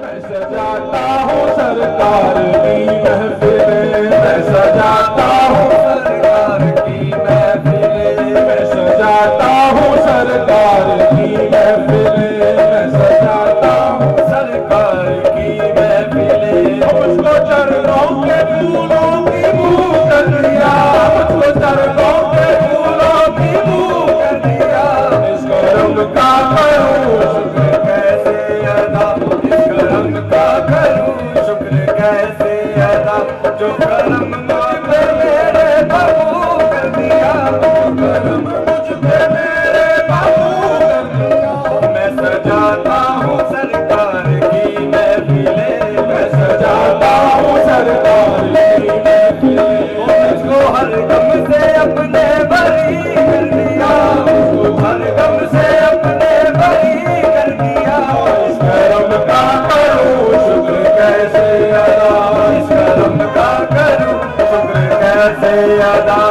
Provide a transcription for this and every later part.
मैं सजाता हूँ सरकार की महफिलें, मैं सजाता हूँ सरकार की महफिलें, मैं सजाता हूँ सरकार की महफिलें, मैं सजाता हूँ सरकार की महफिलें। मुझको चरणों के फूलों की बू कर दिया, मुझको चरणों के फूलों की बू कर दिया। इस करम का करूँ शुक्र कैसे अदा, इस करम का करूँ शुक्र कैसे अदा, जो करम मुझ पे मेरे बाबू कर दिया, जो करम मुझ पे मेरे बाबू कर दिया। मैं सजाता हूँ सरकार की महफिलें, मैं सजाता हूँ सरकार की महफिलें। मुझको हर गम से अपने बरी कर दिया, मुझको हर गम से अपने बरी कर दिया। इस करम का करूँ शुक्र कैसे अदा, इस करम का करूँ शुक्र कैसे अदा।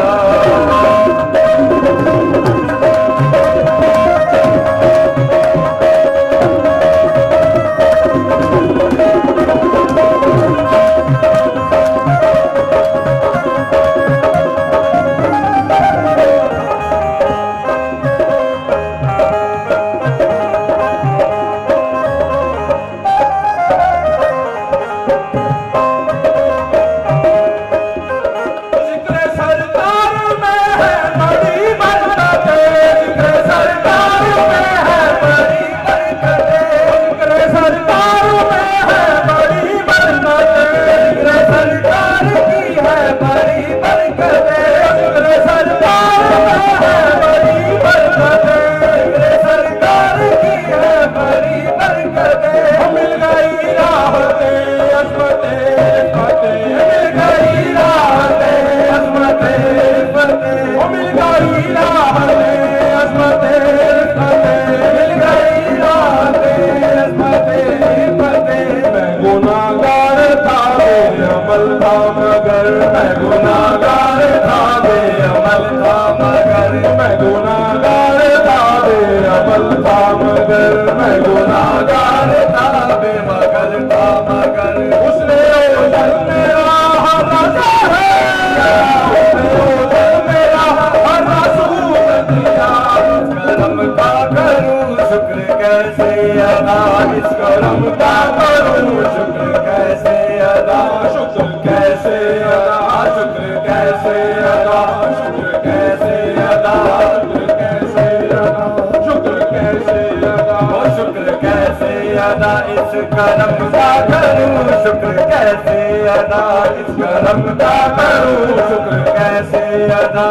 इस करम का करूँ शुक्र कैसे अदा, इस करम का करूँ शुक्र कैसे अदा।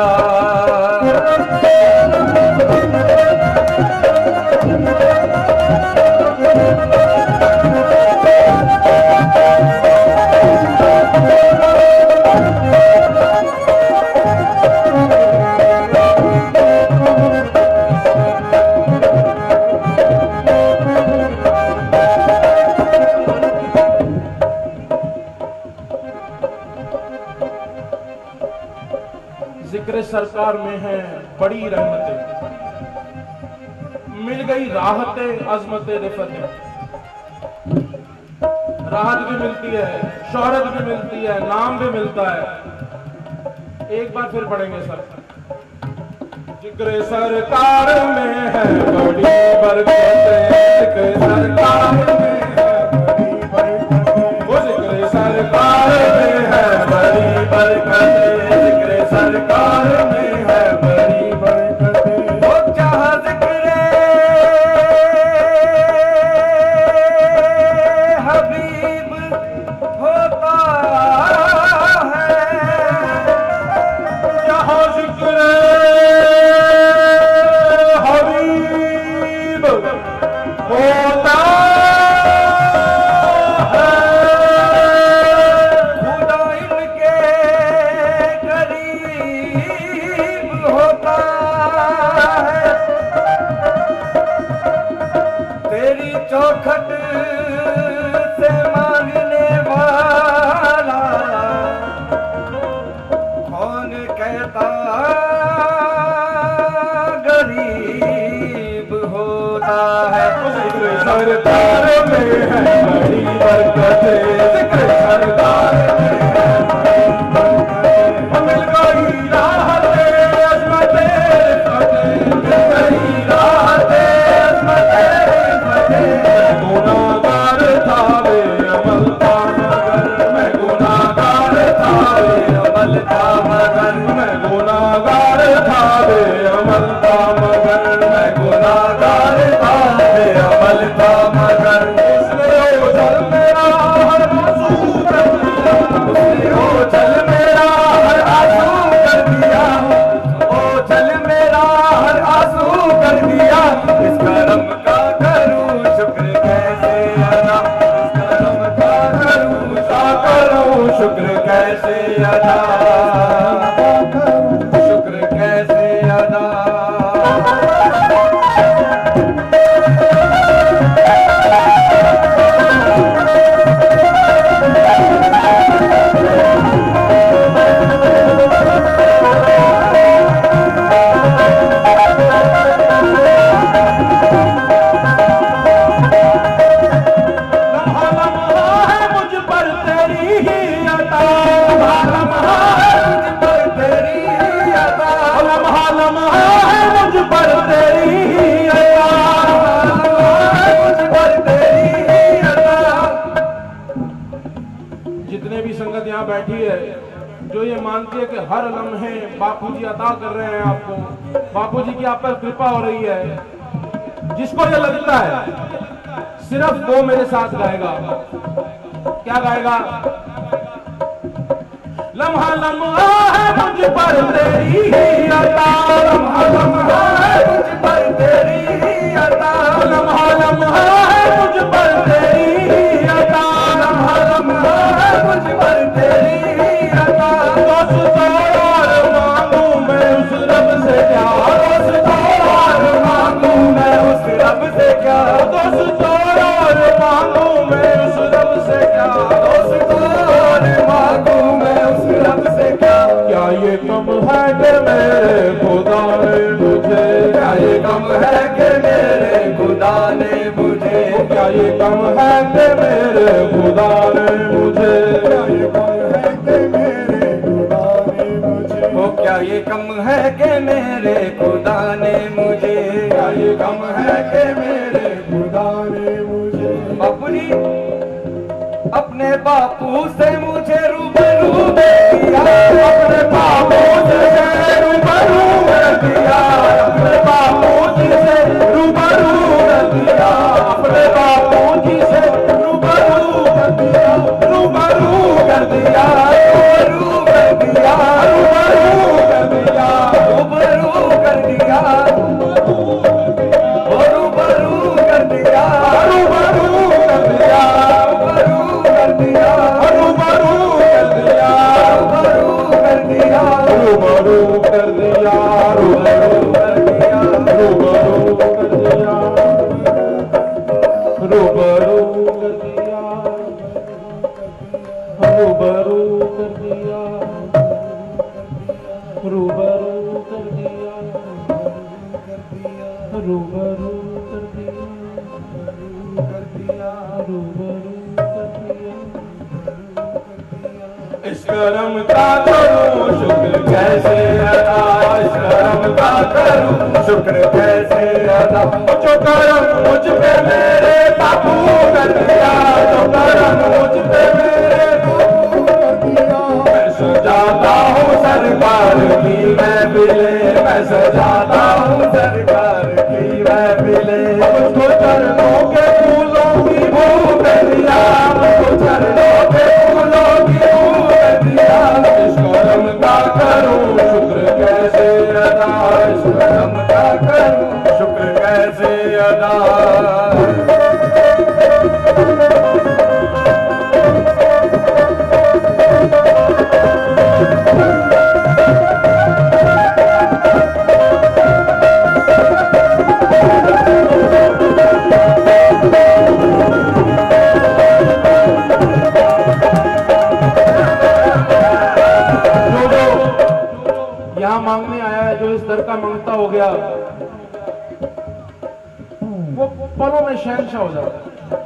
जिक्र सरकार में है बड़ी रहमतें, मिल गई राहतें अजमतें रिफतें। राहत भी मिलती है, शोहरत भी मिलती है, नाम भी मिलता है। एक बार फिर पढ़ेंगे सर। जिक्र सरकार में है बड़ी बरकतें, जिक्र सरकार में है बड़ी बरकतें, वो जिक्र सरकार में है बड़ी बरकतें, जिक्र सरकार में है बड़ी बरकतें। वो जहाँ जिक्र हबीब होता है, जहाँ जिक्र हबीब होता चौखट से मांगने वाला कौन कहता गरीब होता है। सरकार में है अदा, शुक्र कैसे अदा। बैठी है जो ये मानती है कि हर लम्हे बापू जी अता कर रहे हैं आपको, बापू जी की आप पर कृपा हो रही है, जिसको ये लगता है सिर्फ वो मेरे साथ गाएगा। क्या गाएगा? लम्हा लम्हा है मुझ पर तेरी अता, लम्हा लम्हा है मुझ पर तेरी अता, लम्हा लम्हा है मुझ पर तेरी अता, लम्हा लम्हा है मुझ पर तेरी अता। दोस्तों और मांगू मैं उस रब से क्या, दोस्तों और मांगू मैं उस रब से क्या, दोस्तों और मांगू मैं उस रब से क्या, दोस्तों और मांगू मैं उस रब से क्या। क्या ये कम है कि मेरे खुदा ने मुझे, क्या ये कम है कि मेरे खुदा ने मुझे, क्या ये कम है कि मेरे खुदा ने मुझे, क्या ये कम है कि मेरे खुदा ने मुझे, वो क्या ये कम है कि मेरे खुदा ने मुझे, क्या ये कम है कि मेरे खुदा ने मुझे। बापू जी अपने बापू से मुझे रूबरू किया, अपने बापू से रूबरू किया, अपने बापू जी से रूबरू किया, अपने बापू जी से रूबरू कर दिया, रूबरू कर दिया, रूबरू कर दिया, रूबरू कर दिया, रूबरू कर दिया, रूबरू कर दिया, रूबरू कर दिया, रूबरू कर दिया, रूबरू कर दिया, रूबरू कर दिया, रूबरू कर दिया, रूबरू कर दिया, रूबरू कर दिया, रूबरू कर दिया, रूबरू कर दिया, रूबरू कर दिया, रूबरू कर दिया, रूबरू कर दिया। इस करम का करूं शुक्र कैसे अदा, इस करम का करूं शुक्र कैसे अदा। जो करम मुझ पे मेरे बापू कर दिया, जो करम मुझ पे मेरे बापू कर दिया। मैं सजाता हूँ सरकार की महफिले, मैं सजाता हूँ सरकार की महफिले। मुझको चरणों के फूलों की भूख दिया, मुझको चरणों के फूलों की भूख दिया। इस करम का करूं शुक्र कैसे अदा, इस करम का करूं शुक्र कैसे अदा। मांगने आया है, जो इस दर का मांगता हो गया वो पलों में शहंशाह हो जाता है।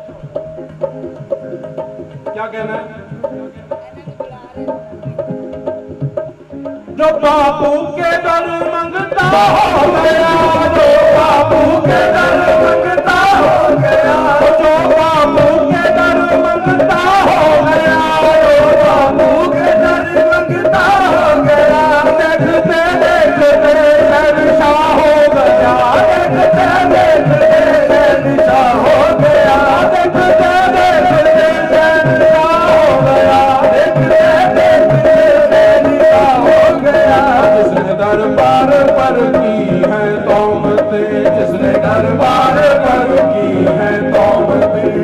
क्या कहना है? जो बापू के दर मांगता हो गया, जो बापू के दर मांगता हो गया, जो बापू के दर मांगता हो गया, जो बापू के दर मांगता हो गया। देखते देखते शहंशाह हो गया, देखते देखते शहंशाह हो गया, देखते देखते शहंशाह हो गया, देखते देखते शहंशाह हो गया। जिसने दरबार पर की है तौमतें, जिसने दरबार पर की है तौमतें,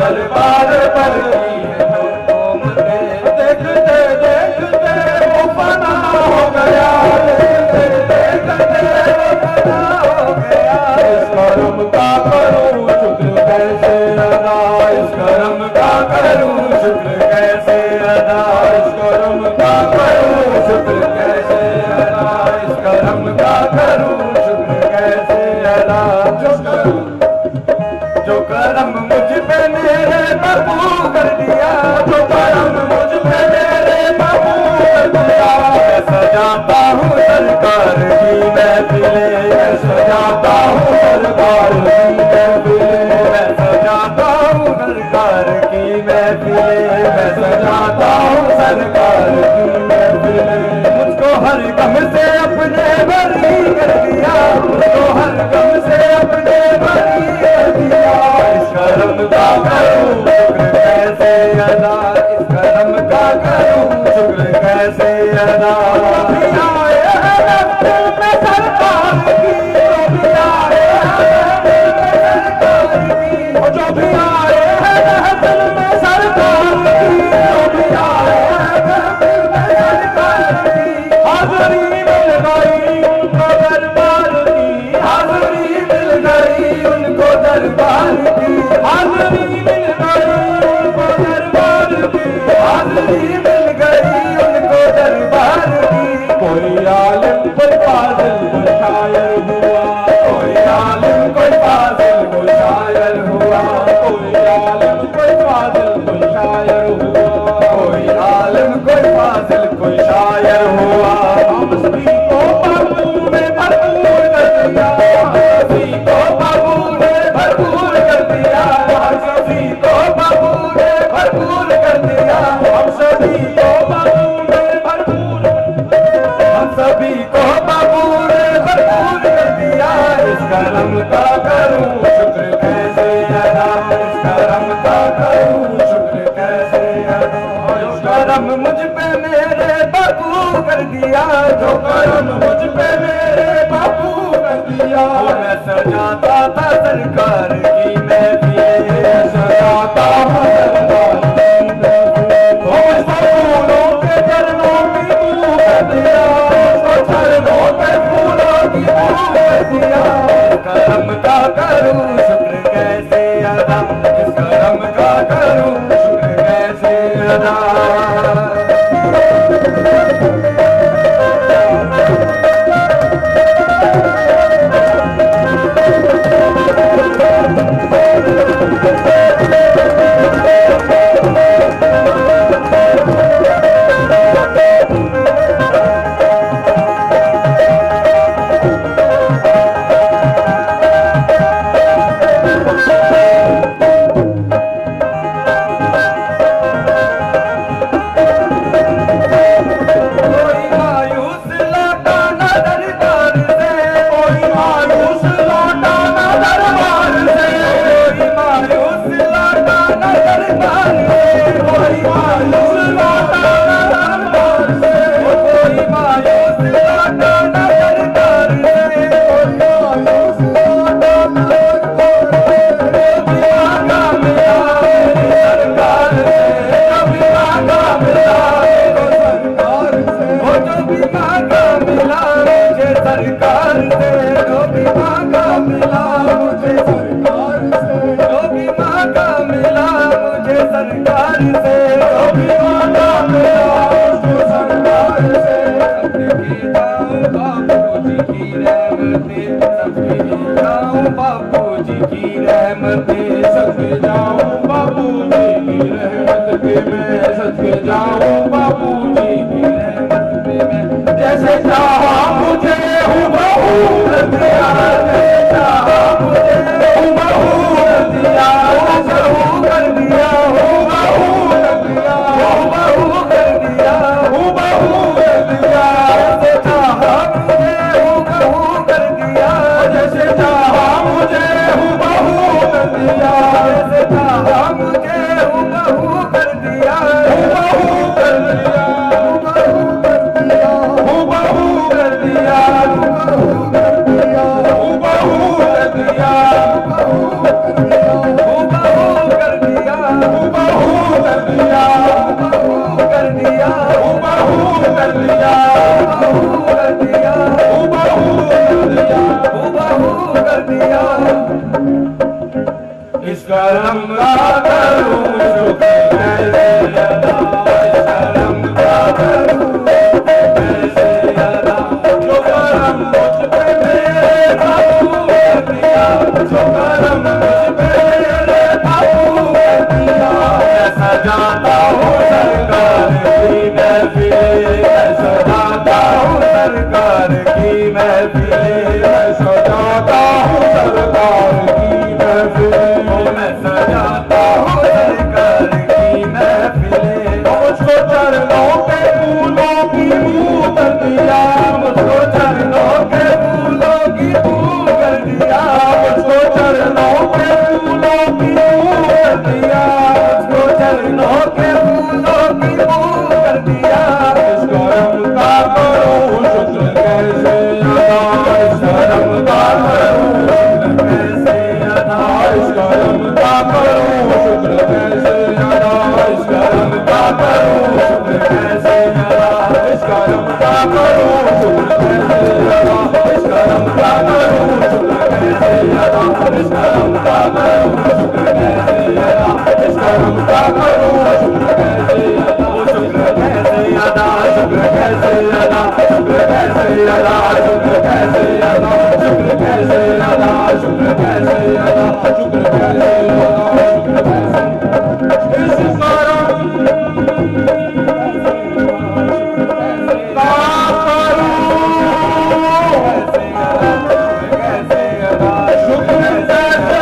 दरबार पर की है जो कोमते, देखते देखते वो फना हो गया, देखते देखते वो फना हो गया। इस करम का करूं शुक्र कैसे अदा, इस करम का करूं शुक्र कैसे अदा, इस करम का करूं शुक्र कैसे अदा, इस करम का करूं शुक्र कैसे अदा। जो करम मुझ पे मेरे बापू कर दिया, जो करम मुझ पे मेरे बापू कर दिया। मैं सजाता हूँ सरकार की महफिलें, मैं सजाता हूँ सरकार की महफिलें, मैं सजाता हूँ सरकार की महफिलें, मैं सजाता हूँ सरकार की महफिलें। मुझको हर गम से अपने बरी कर दिया, मुझको हर गम से अपने बरी कर दिया। इस करम का करूं शुक्र कैसे अदा, इस करम का करूं शुक्र कैसे अदा। जो भी आए हैं दिल में सरकार की, जो भी आए हैं दिल में सरकार की, जो भी आए हैं दिल में सरकार की, जो भी आए हैं दिल में सरकार की। हाज़री मिल गई उनको दरबार की, हाज़री मिल गई उनको दरबार की, हाज़री मिल गई उनको दरबार की, हाज़री मिल गई उनको दरबार की। कोई आलिम कोई फाजिल कोई शायर हुआ, कोई आलिम कोई फाजिल कोई शायर हुआ, कोई आलिम कोई फाजिल कोई शायर हुआ, कोई आलिम कोई फाजिल कोई शायर हुआ। हम सभी को बापू ने भरपूर कर दिया, हम सभी को बापू ने भरपूर कर दिया, हम सभी को बापू ने भरपूर कर दिया, हम सभी को बापू ने भरपूर, हम सभी को बापू ने भरपूर कर दिया। इस करम का करूं शुक्र कैसे अदा, इस करम का करूं शुक्र कैसे अदा। जो करम मुझ पे मेरे बापू कर दिया, जो करम मुझ पे मेरे बापू कर दिया। मैं सजाता था सरकार की महफिलें, सजाता हूँ सरकार की महफिलें। मुझको फूलों के चरणों की बू कर दिया, मुझको चरणों के फूलों की बू कर दिया। इस करम का करूं शुक्र कैसे अदा, इस करम का करूं शुक्र कैसे अदा। कर दिया। करम का करूं शुक्र कैसे अदा, इस करम का करूं कैसे अदा। जो करम मुझ पे मेरे बापू कर दिया, जो करम मुझ पे मेरे बापू कर दिया। मैं सजाता हूँ सरकार की महफिलें, मैं सजाता हूँ सरकार की महफिलें, मैं सजाता हूँ सरकार की महफिलें, मैं सजाता हूँ सरकार की महफिलें। मुझको चरणों के फूलों की बू कर दिया, मुझको चरणों के फूलों की बू कर दिया, मुझको चरणों के फूलों की बू कर दिया, मुझको चरणों के फूलों की बू कर दिया। इस करम का करूं शुक्र कैसे अदा, इस करम का करूं शुक्र कैसे अदा, इस करम का करूं शुक्र कैसे अदा, इस करम का करूं शुक्र कैसे अदा, इस करम का करूं शुक्र कैसे अदा, इस करम का करूं शुक्र कैसे अदा, इस करम का करूं शुक्र कैसे अदा, इस करम का करूं शुक्र कैसे अदा, शुक्र कैसे अदा, शुक्र कैसे अदा, शुक्र कैसे अदा, शुक्र कैसे अदा, शुक्र कैसे अदा, शुक्र कैसे अदा, शुक्र कैसे अदा, शुक्र कैसे इस करम का करूं कैसे अदा, शुक्र कैसे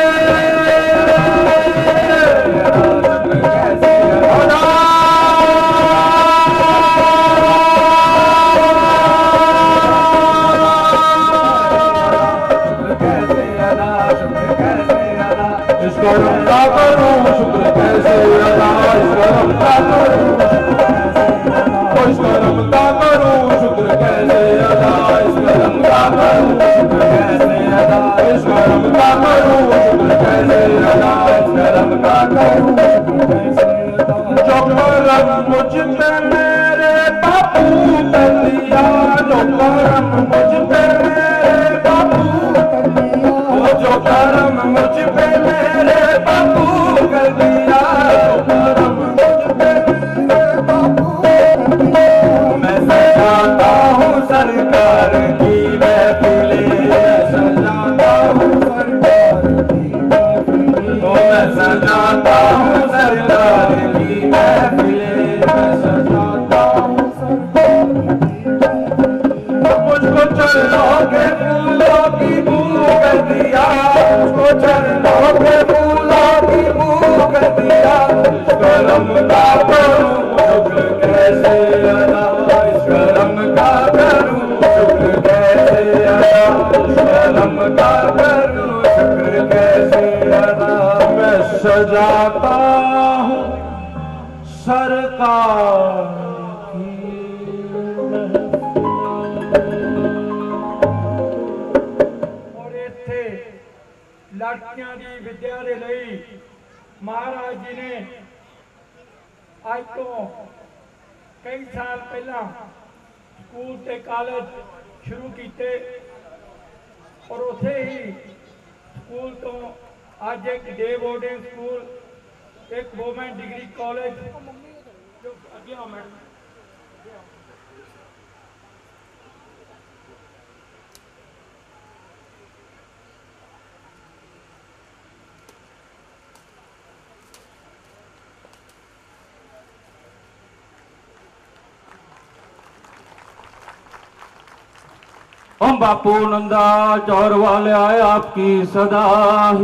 करम का करूं शुक्र कैसे अदा, इस करम का करूं इस करम का करूं शुक्र कैसे अदा, इस करम का करूं शुक्र कैसे अदा, इस करम का करूं शुक्र कैसे अदा, इस करम का करूं शुक्र कैसे अदा। जो करम मुझ पे मेरे बापू कर दिया, जो करम मुझ पे मेरे बापू कर दिया, जो करम मुझ पे मेरे बापू कर दिया, जो करम मुझ पे मेरे बापू कर दिया। मैं सजाता हूँ सरकार की महफिलें, मैं सजाता हूँ सरकार की महफिलें, मैं सजाता हूँ सरकार की महफिलें, मैं सजाता हूँ सरकार की महफिलें। मुझको चरणों के फूलों की बू कर दिया, मुझको चरणों के फूलों की बू कर दिया। इस करम का करूं शुक्र कैसे अदा, इस करम का करूं शुक्र कैसे अदा, इस करम का करूं शुक्र कैसे अदा। मैं सजाता हूँ सरकार की लड़कियां की विद्या के लिए महाराज जी ने अज तो कई साल पहला स्कूल ते कॉलेज शुरू किए और उसे ही स्कूल तो अज एक डे बोर्डिंग स्कूल, एक वोमेन डिग्री कॉलेज जो अगे आओ मैडम। हम बापू नंदाचौर वाले आए आपकी सदा ही।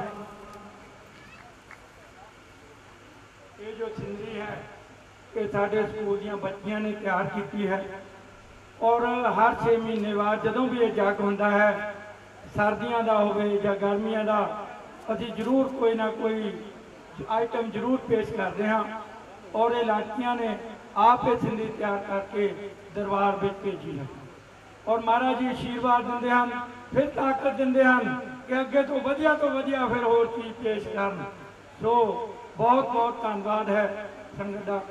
ये जो सिंधी है ये साढ़े स्कूल दियां बच्चियां ने तैयार की है और हर 6 महीने बाद जदों भी ये जग होंदा है, सर्दियों का होवे या गर्मियों का, असी जरूर कोई ना कोई आइटम जरूर पेश करते हैं और ये लड़कियां ने आप ये सिंधी तैयार करके दरबार में भेजी है और महाराज जी आशीर्वाद देंगे हैं, फिर ताकत देंगे हैं कि अगे तो वधिया फिर होर चीज़ पेश करन। सो बहुत बहुत धन्यवाद है संगत का।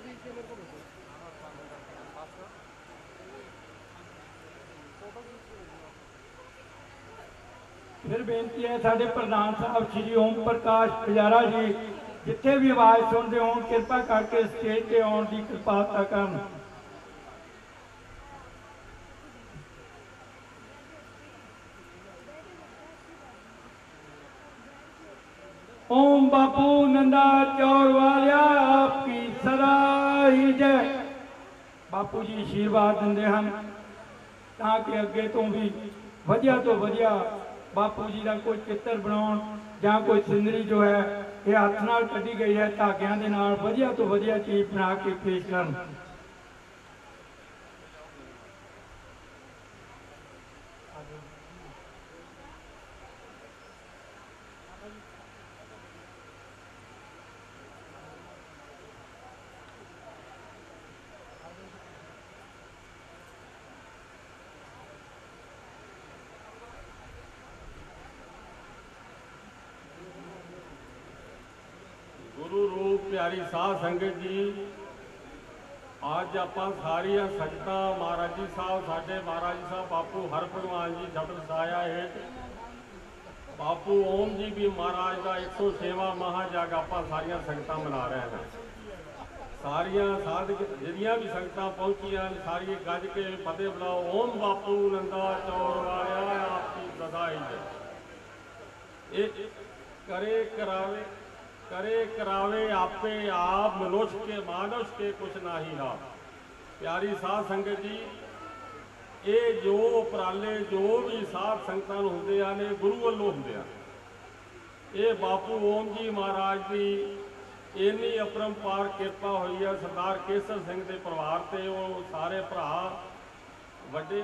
फिर बेनती है साढ़े प्रधान साहब श्री ओम प्रकाश पुजारा जी जिथे भी आवाज़ सुनते हो कृपा करके स्टेज पे आने की कृपालता करन। ओम बापू नंदाचौर वालिया आपकी सदा ही जय। बापू जी आशीर्वाद देंगे हैं ताकि अगे तो भी वधिया तो वधिया बापू जी का कोई चित्र बनाने या कोई सिनरी जो है ये हाथ नाल कढ़ी गई है धागियां दे नाल वधिया तो वधिया चीज बना के पेश करन। गुरु रूप प्यारी साध संगत जी अज आप सारिया संगत महाराज जी साहब साढ़े महाराज जी साहब बापू हर भगवान जी शब्द साया हेठ बापू ओम जी भी महाराज का 106वां महायज्ञ आप सारिया संगत मना रहे हैं। सारिया साध जिहड़ियां भी संगत पहुंचिया सारी गज के फतेह बुलाओ ओम बापू नंदाचौर वालिया आपकी बधाई है। करे करावे करे करावे आपे आप मनुष्य के मानुष के कुछ ना ही ना। प्यारी साध संगत जी ये जो उपराले जो भी साध संगतां होंदे ने गुरु वालों होंदे आ। ये बापू ओम जी महाराज की इन्नी अपरंपार कृपा हुई है सरदार केसर सिंह के परिवार से वो सारे भरा वड्डे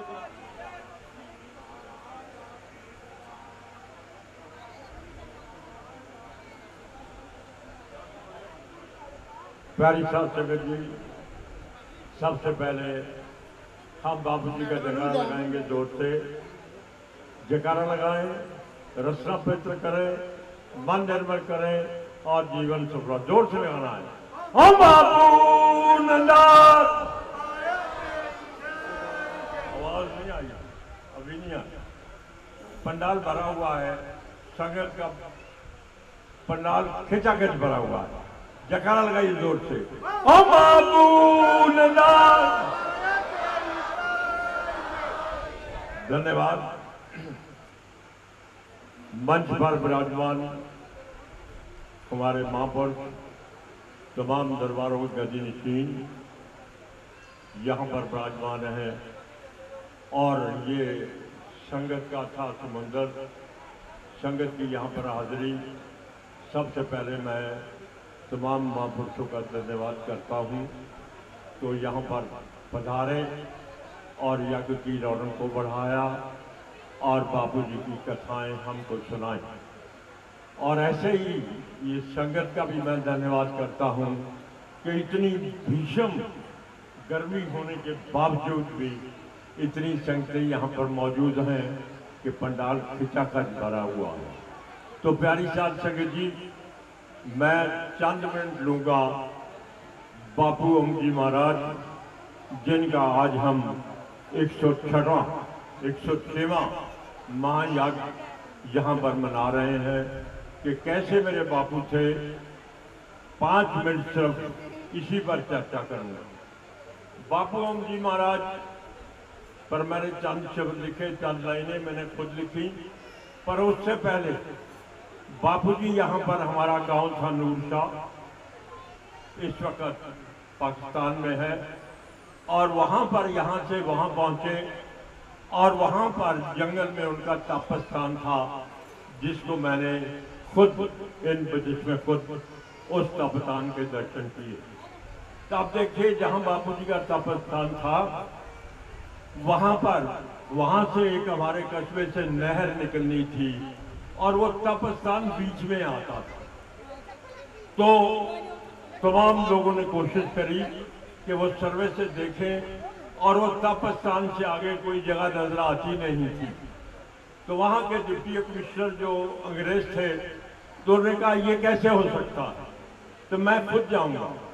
प्यारी साहब संगत जी सबसे पहले हम बापू जी का जयकारा लगाएंगे जोर से। जयकारा लगाएं, रचना पवित्र करें, मन निर्मल करें और जीवन सफल जोर से लगाना है। हम बापू नंदा आवाज नहीं आई अभी नहीं आई। पंडाल भरा हुआ है, संगत का पंडाल खिंचाखिंच भरा हुआ है। जयकारा लगाइए जोर से। ओ बापू नंदा। धन्यवाद। मंच पर विराजमान हमारे महापुरुष तमाम दरबारों के गदी नशीन यहाँ पर विराजमान हैं और ये संगत का था समंदर संगत की यहाँ पर हाजिरी। सबसे पहले मैं तमाम महापुरुषों का धन्यवाद करता हूँ तो यहाँ पर पधारे और यज्ञ की रौनक को बढ़ाया और बापू जी की कथाएं हमको सुनाई। और ऐसे ही ये संगत का भी मैं धन्यवाद करता हूँ कि इतनी भीषण गर्मी होने के बावजूद भी इतनी संगतें यहाँ पर मौजूद हैं कि पंडाल खिंचाखच भरा हुआ है। तो प्यारी साध संगत जी मैं चंद मिनट लूँगा बापू ओम जी महाराज जिनका आज हम 106वां महायज्ञ यहाँ पर मना रहे हैं कि कैसे मेरे बापू थे। 5 मिनट सिर्फ इसी पर चर्चा करूँगा। बापू ओम जी महाराज पर मैंने चंद शब्द लिखे, चंद लाइनें मैंने खुद लिखी। पर उससे पहले बापू जी यहाँ पर हमारा गांव था नूर शाह, इस वक्त पाकिस्तान में है और वहाँ पर यहाँ से वहाँ पहुँचे और वहाँ पर जंगल में उनका तपस्थान था जिसको मैंने जिसमें खुद उस तपस्थान के दर्शन किए। तब देखिए जहाँ बापू जी का तपस्थान था वहाँ से एक हमारे कस्बे से नहर निकलनी थी और वो तपस्थान बीच में आता था। तो तमाम लोगों ने कोशिश करी कि वो सर्वे से देखें और वो तपस्थान से आगे कोई जगह नजर आती नहीं थी। तो वहाँ के डिप्टी कमिश्नर जो अंग्रेज थे तो उन्होंने कहा ये कैसे हो सकता है, तो मैं खुद जाऊंगा।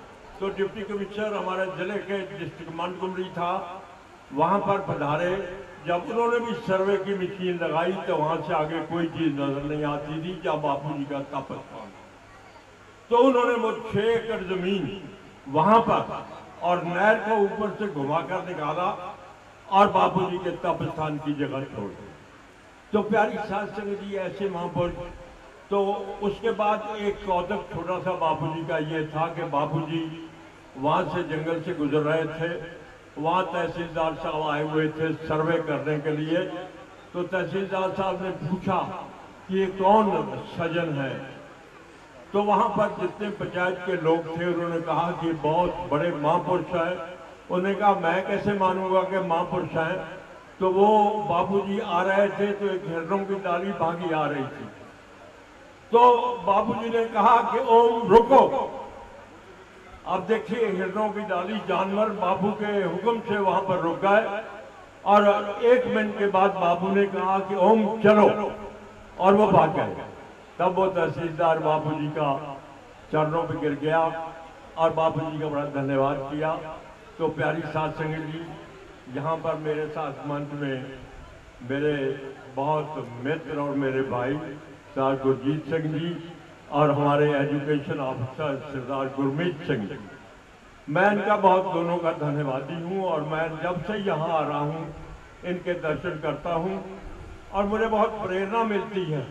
तो डिप्टी कमिश्नर हमारे जिले के डिस्ट्रिक्ट मंडकुमरी था, वहां पर पधारे। जब उन्होंने भी सर्वे की मशीन लगाई तो वहां से आगे कोई चीज नजर नहीं आती थी, जब बापू जी का तप स्थान। तो उन्होंने वो 6 एकड़ जमीन वहां पर और नहर को ऊपर से घुमाकर निकाला और बापू जी के तप स्थान की जगह छोड़ दी। तो प्यारी साध संगत जी, ऐसे महापुरुष। तो उसके बाद एक कौतक छोटा सा बापू जी का ये था कि बापू जी वहां से जंगल से गुजर रहे थे, वहां तहसीलदार साहब आए हुए थे सर्वे करने के लिए। तो तहसीलदार साहब ने पूछा कि ये कौन सजन है। तो वहां पर जितने पंचायत के लोग थे उन्होंने कहा कि बहुत बड़े महापुरुष हैं। उन्होंने कहा मैं कैसे मानूंगा कि महापुरुष हैं। तो वो बाबूजी आ रहे थे तो एक हिरणों की डाली भागी आ रही थी। तो बाबूजी ने कहा कि ओम रुको। अब देखिए हिरणों की डाली जानवर बाबू के हुक्म से वहां पर रुक गए और 1 मिनट के बाद बाबू ने कहा कि ओम चलो, और वो भाग गए। तब वो तहसीलदार बाबूजी का चरणों पे गिर गया और बाबूजी का बड़ा धन्यवाद किया। तो प्यारी साध संगत जी, यहाँ पर मेरे साथ मंच में मेरे बहुत मित्र और मेरे भाई सरदार गुरजीत सिंह जी और हमारे एजुकेशन ऑफिसर सरदार गुरमीत सिंह जी, मैं इनका बहुत दोनों का धन्यवादी हूँ। और मैं जब से यहाँ आ रहा हूँ इनके दर्शन करता हूँ और मुझे बहुत प्रेरणा मिलती है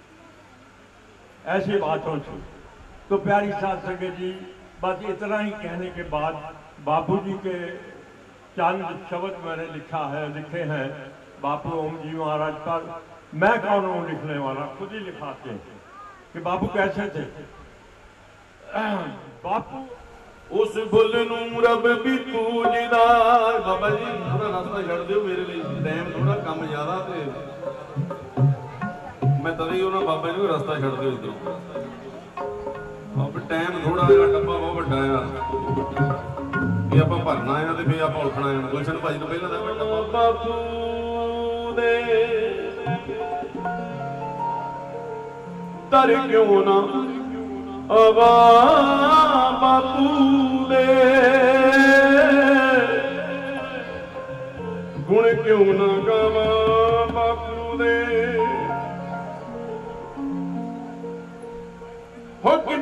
ऐसी बातों से। तो प्यारी साध संगत जी, बस इतना ही कहने के बाद बापू जी के चंद शब्द मैंने लिखे हैं बापू ओम जी महाराज पर। मैं कौन हूँ लिखने वाला, खुद ही लिखाते हैं कि बापू कैसे थे। बापू उस बुल नूं रब भी पूजदा। बाबा जी थोड़ा रास्ता छड़ दिओ मेरे लिए, टाइम थोड़ा कम ज्यादा ते मैं तभी उन्होंने बाबा जी को रास्ता छड़ दिओ इधरों। अब टाइम थोड़ा जिहा डब्बा बहुत वड्डा आ, ये आप भरना है तो फिर आप उठना है। गुलशन भाई तो पहला था बापू दे तर क्यों ना आवा बापू दे गुण क्यों ना गावा बापू दे हो